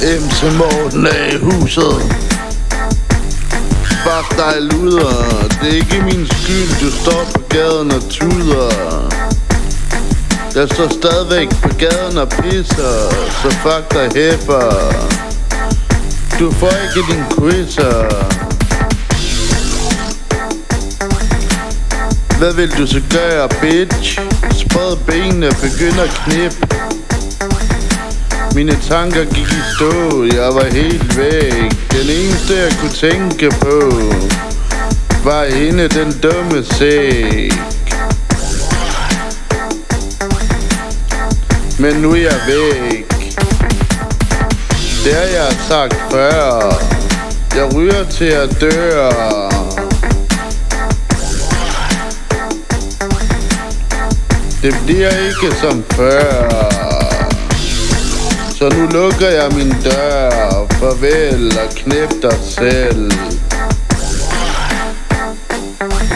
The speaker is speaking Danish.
MC Morten er i huset. Fuck dig, luder. Det er ikke min skyld, du står på gaden og tuder. Jeg står stadigvæk på gaden og pisser, så fuck dig hæpper. Du får ikke din quizzer. Hvad vil du så gøre, bitch? Spred benene, begynd at knippe. Mine tanker gik i stå, jeg var helt væk. Den eneste jeg kunne tænke på var hende, den dumme sæk. Men nu er jeg væk. Det har jeg sagt før. Jeg ryger til at dø. Det bliver ikke som før. Så nu lukker jeg min dør. Farvel og knip dig selv.